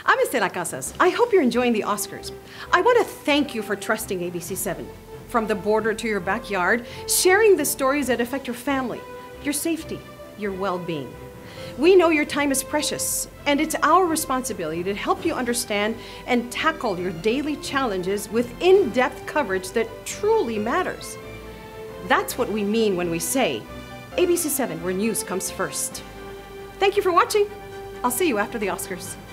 I'm Estela Casas. I hope you're enjoying the Oscars. I want to thank you for trusting ABC7. From the border to your backyard, sharing the stories that affect your family, your safety, your well-being. We know your time is precious, and it's our responsibility to help you understand and tackle your daily challenges with in-depth coverage that truly matters. That's what we mean when we say ABC7, where news comes first. Thank you for watching. I'll see you after the Oscars.